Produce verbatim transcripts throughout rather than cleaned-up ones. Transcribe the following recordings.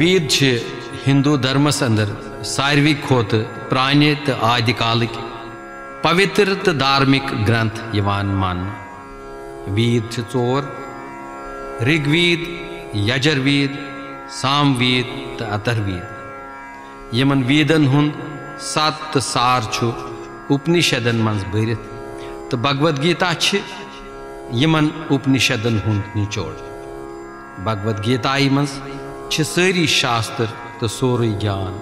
वेद छे हिंदू धर्मस अंदर सारवी खोत प्राने तो आदिकालिक पवित्र तो धार्मिक ग्रंथ यवान मान। वेद छे चोर ऋग्वेद, यजुर्वेद, सामवेद तो अथर्ववेद। यमन वेदन हुन सात तो सार छु उपनिषदन मज भरित तो भगवद गीता छे यमन उपनिषदन हुन निचोड़। भगवद गीता मज छे सारी शास्त्र तो सोरे ज्ञान।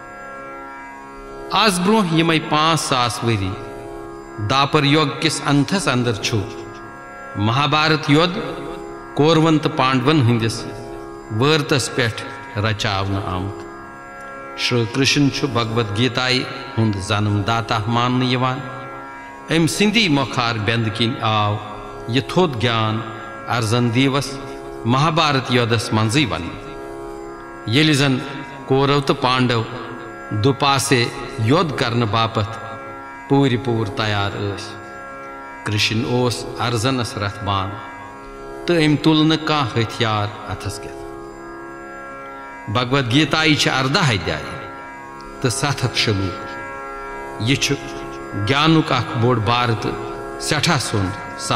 आज ब्रोह यम पांच सास वरी दापर युग किस अंथस अंदर छु महाभारत युद्ध कौरवन तो पांडवन हंदिस वर्तस पे रचावन आमुत। श्री कृष्ण छु भगवद गीताई हुंद जन्मदाता मान यवान। अम सिंधी मोखार बेंद किन आव यह थोद ज्ञान अर्जन दिवस महाभारत युद्धस मंजी वन। येलि जन कौरव तो पांडव दुपासे युद्ध करने बापत पूरी पूर तैयार अस। कृष्ण ओस अर्जनस रथबान तो अम तुल न कह हथियार अथस के। भगवद गीताई अर्दह अध्याय तो सत हथ शलूक। यह ज्ञानुक अख बोड़ बार तो सठा सोन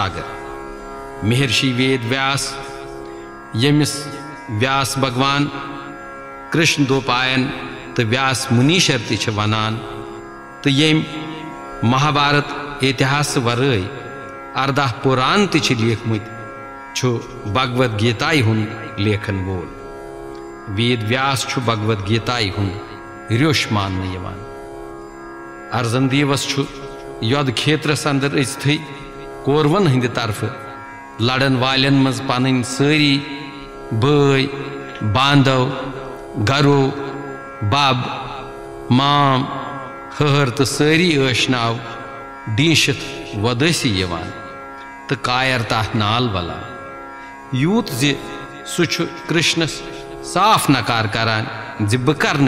सागर। महर्षि वेद व्यास यमिस व्यास भगवान कृष्ण दोपायन तो व्यास मुनीश्वर ति वनान तो यम महाभारत इतिहास वरय अर्दह पुराण ति लेखमुत छु भगवद गीताई हुन लेखन वोल। वेद व्यास छु भगवद गीताई हुन ऋष मान यवान। अर्जन दिवस छु युद्ध क्षेत्रस अंदर अस्थि कौरवन हंद तरफ लड़न वालन मज पन सारी बय बांधव गरो बब माम हर तो सारी नाव डीशित वदसी यवान तो कायर तथ नाल वला। यूत जे सह कृष्णस साफ नकार करान जि बह कर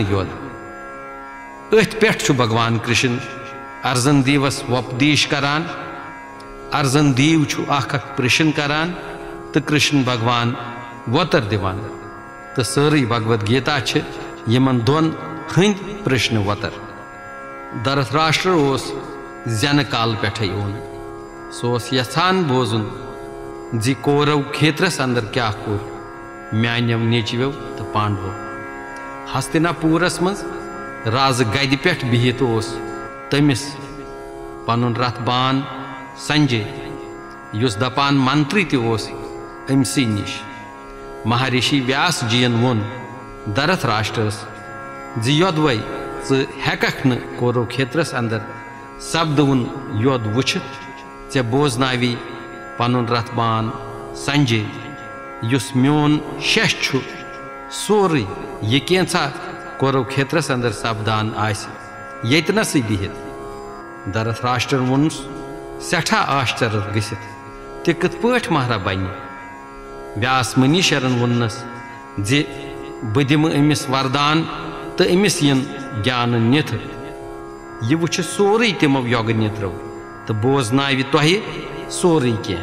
युद्ध। अथ पे भगवान कृष्ण अर्जन देवस वपदेश करान। अर्जन देव छु अख अख प्रश्न करान तो कृष्ण भगवान वतर दिवान तो सारी भगवद गीता छे यमन दोन हंद प्रश्न वतर। धृतराष्ट्र ओस जन काल पे ओन सोस यछान बोजुन जि कौरव क्षेत्रस अंदर क्या कोर म्यान्यो नेचवो तो पांडवो। हस्तिनापुरस मज राज गद पे बिहित ओस तमिस पनुन रथबान संजय युस दपान मंत्री ति ओस अमसी निश। महर्षि व्यास जीन वोन धृतराष्ट्रस जि योद्वै च हेकख न कौरव क्षेत्रस अंदर सपदवन योद्ध वुछित ऐ बोजनावी पनुन रथबान संजय युस म्योन शश छु सोरे ये कैंसा कौरव क्षेत्रस अंदर सपदान आसि येतनस बिहित। धृतराष्ट्र वोनुस सठा आश्चर्य गसित ते कत पठ महरा बन। व्यास मुनीश्वरन वोनस जे बह दिम अमिस वरदान तो अमिस यन ज्ञान निथ यह वुछ सोरे तमो योग नित्रो तो बोजनावि तोहि सोरे कह।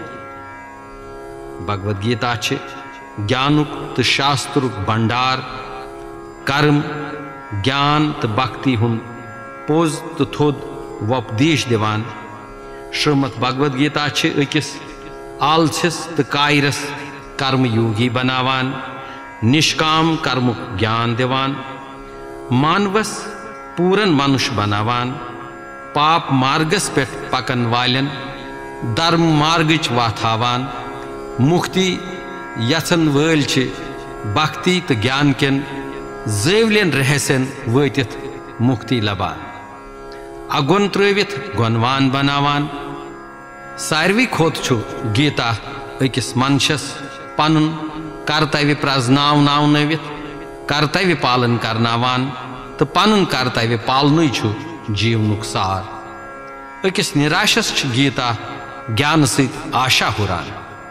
भगवद गीता छे ज्ञानुक तो शास्त्रुक भंडार कर्म ज्ञान तो भक्ति हुन पोज तो थोद वपदेश दिवान। श्रीमद भगवद गीता छे अकिस आलछिस तो कायरस कर्म योगी बनावान निष्काम कर्मुक ज्ञान दिवान मानवस पूरन मनुष्य बनावान पाप मार्गस पे पकन वालन धर्म मार्गच वाथावान मुक्ति यसन वल छे भक्ति तो ज्ञान केन जवलियन रहसन वतित मुक्ति लबान अगुन त्रवित गुणवान बनावान। सारवी खोत छु गीता अकिस मनशस पनुन कर्तव्य प्रजनावनावित कर्तव्य पालन करनावान तो पनुन कर्तव्य पालन छु जीवनुक सार। अकिस निराशस छु गीता ज्ञान सहित आशा हुरान।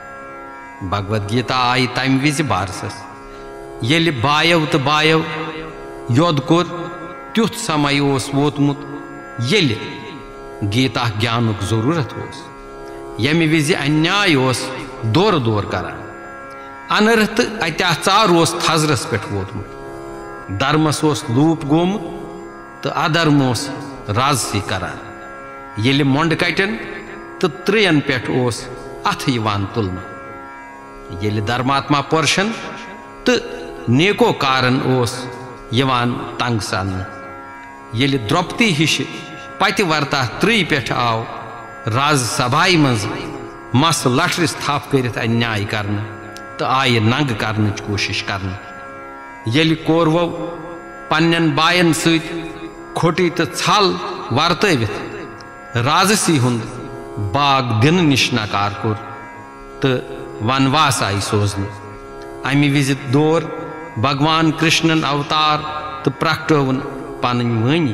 भगवद गीता आई तम विज बारसस येलि बायव तो बायव योद्ध कोर त्युथ समय ओस वोतमुत येलि गीता ज्ञानुक जरूरत ओस। यमि विज अन्याय ओस दौर दौर करान अनर्थ अत्याचार ओस थजरस पे वोतमुत धर्मस ओस लूप गोमुत तो अधर्म ओस राजसी करान येले मोंड कटन तो त्रेयन पेट ओस अथ यवान तुलना येले धर्मात्मा पुरुषन तो नेको कारण ओस यवान तंग सान येले द्रौपदी हिश पति वर्ता त्रि पेट आव राज सभाई मज मस लठरिस थाप करित अन्याय करन तो आय नंग करने कोशिश करन येले कौरवो पन्नन बायन सत खोटी तो छल वर्तवित राजसी हुंद बाग दिन निश नकार कोर तो वनवास आई सोजन अमि विज दौर भगवान कृष्णन अवतार तो प्रकटवन पन वनी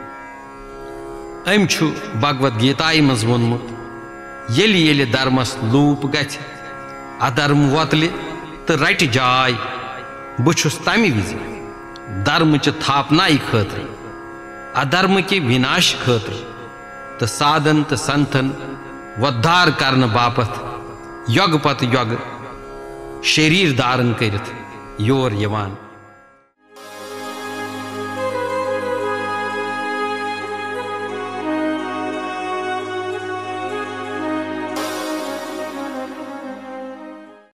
अम भगवत गीताई मज वोनमुत येलि येलि धर्मस लूप गछ अधर्म वोतले तो रट जाय बुछुस तमि विज धर्म च थापनाई खतर अधर्म के विनाश खतर तो साधन तो संतन वद्धार करने बापत युग पत युग शरीर धारण करित योर यवान।